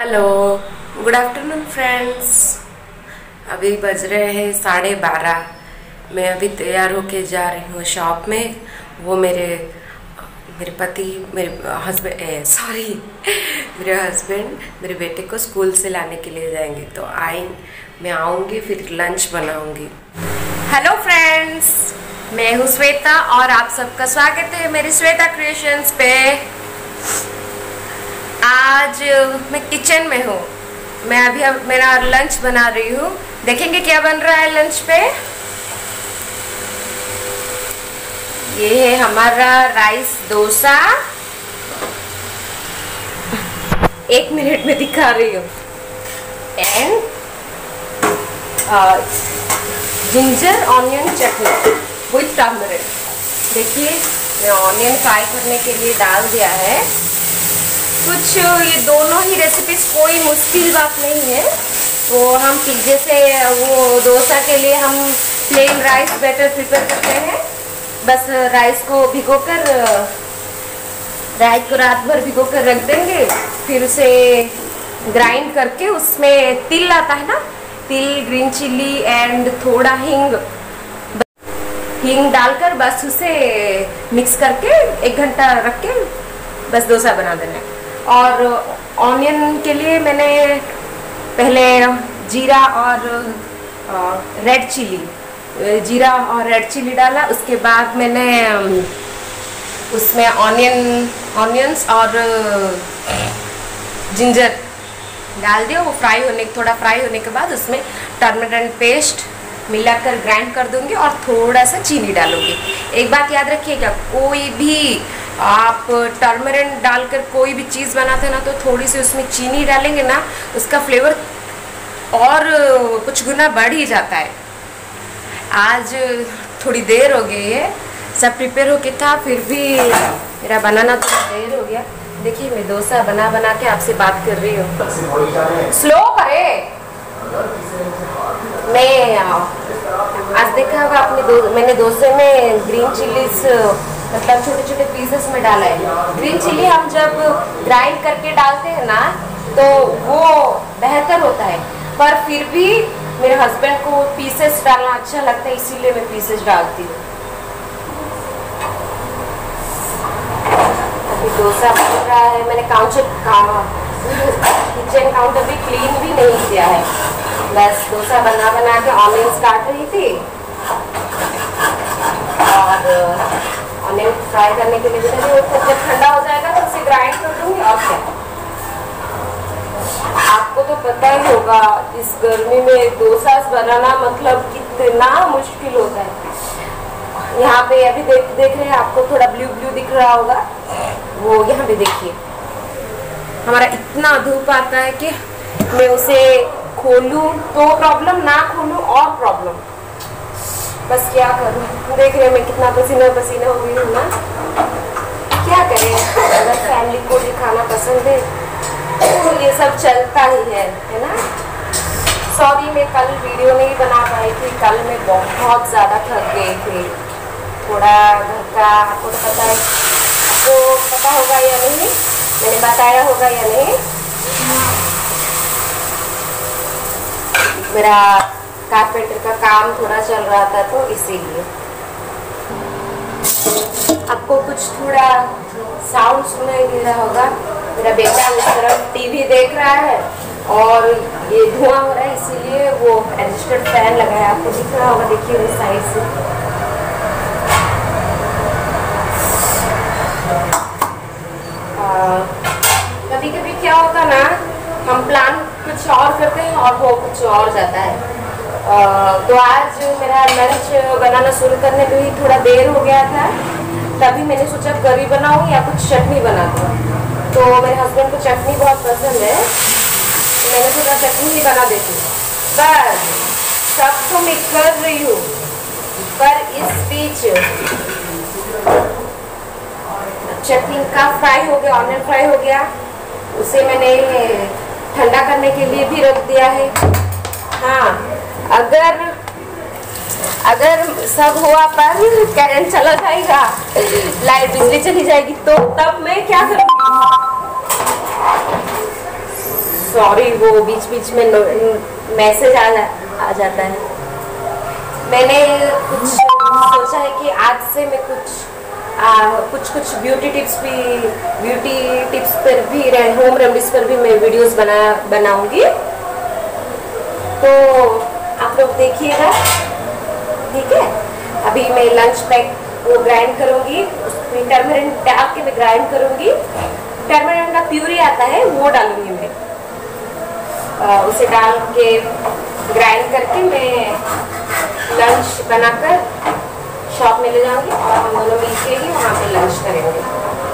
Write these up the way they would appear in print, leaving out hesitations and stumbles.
Hello, good afternoon friends. अभी बज रहे हैं 12:30। मैं अभी तैयार होके जा रही हूँ शॉप में। वो मेरे पति मेरे हस्बैंड मेरे बेटे को स्कूल से लाने के लिए जाएंगे। तो मैं आऊँगी, फिर लंच बनाऊँगी। हेलो फ्रेंड्स, मैं हूँ श्वेता और आप सबका स्वागत है मेरी श्वेता क्रिएशंस पे। आज मैं किचन में हूँ। मैं अभी मेरा लंच बना रही हूँ। देखेंगे क्या बन रहा है लंच पे। ये है हमारा राइस डोसा। 1 मिनट में दिखा रही हूँ। And ginger onion chutney with turmeric. देखिए, मैं ऑनियन फ्राई करने के लिए डाल दिया है। कुछ ये दोनों ही रेसिपीज कोई मुश्किल बात नहीं है। तो हम जैसे वो डोसा के लिए हम प्लेन राइस बैटर प्रिपेयर करते हैं। बस राइस को रात भर भिगो कर रख देंगे। फिर उसे ग्राइंड करके उसमें तिल आता है ना, तिल, ग्रीन चिल्ली एंड थोड़ा हींग डालकर बस उसे मिक्स करके 1 घंटा रख के बस डोसा बना देना है। और ऑनियन के लिए मैंने पहले जीरा और रेड चिली डाला। उसके बाद मैंने उसमें ऑनियंस और जिंजर डाल दिया। वो थोड़ा फ्राई होने के बाद उसमें टर्मरिक पेस्ट मिलाकर ग्राइंड कर दूंगी और थोड़ा सा चीनी डालूंगी। एक बात याद रखिएगा, कोई भी आप टर्मरिक डालकर कोई भी चीज़ बनाते हैं ना, तो थोड़ी सी उसमें चीनी डालेंगे ना, उसका फ्लेवर और कुछ गुना बढ़ ही जाता है। आज थोड़ी देर हो गई है, सब प्रिपेयर होके था, फिर भी मेरा बनाना थोड़ा देर हो गया। देखिए, मैं डोसा बना के आपसे बात कर रही हूँ। स्लो करे। मैं आज देखा होगा मैंने डोसे में ग्रीन चिल्लीज मतलब छोटे छोटे पीसेस में डाला है। ग्रीन चिल्ली हम जब ग्राइंड करके डालते हैं ना, तो वो बेहतर होता है। पर फिर भी मेरे हस्बैंड को पीसेस डालना अच्छा लगता है, इसीलिए मैं पीसेस डालती हूँ। अभी डोसा बन रहा है। मैंने किचन काउंटर भी क्लीन भी नहीं किया है। बस डोसा बना के ऑनियंस काट रही थी और ऑनियन फ्राई करने के लिए जब ठंडा हो जाएगा तो उसे ग्राइंड कर दूंगी। और क्या, आपको तो पता ही होगा इस गर्मी में डोसा बनाना मतलब कितना मुश्किल होता है। यहाँ पे अभी देख रहे हैं, आपको थोड़ा ब्लू दिख रहा होगा। वो यहाँ पे देखिए, हमारा इतना धूप आता है कि मैं उसे खोलूं तो प्रॉब्लम, ना खोलूं और प्रॉब्लम। बस क्या करूं, देख रहे हैं मैं कितना पसीना हो गई हूँ ना। क्या करें, अगर फैमिली को भी खाना पसंद है तो ये सब चलता ही है ना। सॉरी, मैं कल वीडियो नहीं बना पाई थी। कल मैं बहुत ज़्यादा थक गई थी। थोड़ा घर का आपको पता होगा या नहीं, मैंने बताया होगा या नहीं, मेरा कारपेंटर का काम थोड़ा चल रहा था, तो इसीलिए आपको कुछ थोड़ा साउंड सुनाई दे रहा होगा। मेरा बेटा उस तरफ टीवी देख रहा है और ये धुआं हो रहा है, इसीलिए वो एडजस्टेड फैन लगाया। आपको दिख रहा होगा, देखिए उस साइड से। कभी क्या होता ना, हम प्लान कुछ और करते हैं और वो कुछ और जाता है। तो आज मेरा लंच बनाना शुरू करने में ही थोड़ा देर हो गया था। तभी मैंने सोचा करी बनाऊं या कुछ चटनी बना दूं। तो मेरे हस्बैंड को चटनी बहुत पसंद है, तो मैंने सोचा चटनी ही बना देती हूँ। बस सब तो मैं कर रही हूँ, पर इस बीच चटनी का फ्राई हो गया, ऑनियन फ्राई हो गया। उसे मैंने ठंडा करने के लिए भी रख दिया है। हाँ, अगर सब हुआ पर करंट चला जाएगा, बिजली चली जाएगी, तो तब मैं क्या करूँगी। सॉरी, वो बीच बीच में मैसेज आ जाता है। मैंने कुछ सोचा है कि आज से मैं कुछ ब्यूटी टिप्स पर भी, होम रेमेडीज पर भी मैं वीडियोस बनाऊंगी, तो आप लोग देखिएगा, ठीक है। अभी मैं लंच पैक वो ग्राइंड करूंगी, उसमें टर्मरिक डाल के मैं ग्राइंड करूंगी। टर्मरिक का प्यूरी आता है वो डालूंगी मैं, उसे डाल के ग्राइंड करके मैं लंच बनाकर शॉप में ले जाऊंगी और हम दोनों मिलके ही वहाँ पे लंच करेंगे।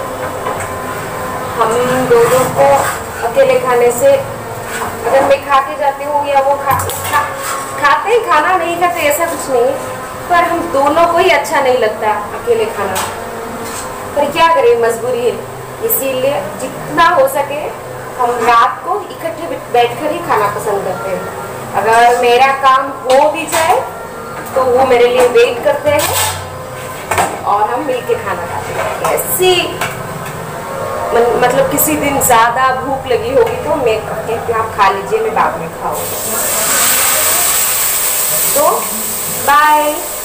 हम दोनों को अकेले खाने से, अगर मैं खा के जाती हूँ या वो खाते ही, खाना नहीं खाते ऐसा कुछ नहीं, पर हम दोनों को ही अच्छा नहीं लगता अकेले खाना, पर क्या करें, मजबूरी है। इसीलिए जितना हो सके हम रात को इकट्ठे बैठकर ही खाना पसंद करते हैं। अगर मेरा काम हो भी जाए तो वो मेरे लिए वेट करते हैं और हम मिलके खाना खाते हैं। ऐसी मतलब किसी दिन ज्यादा भूख लगी होगी तो मैं कहती हूँ आप खा लीजिए, मैं बाद में खाऊंगी। तो बाय।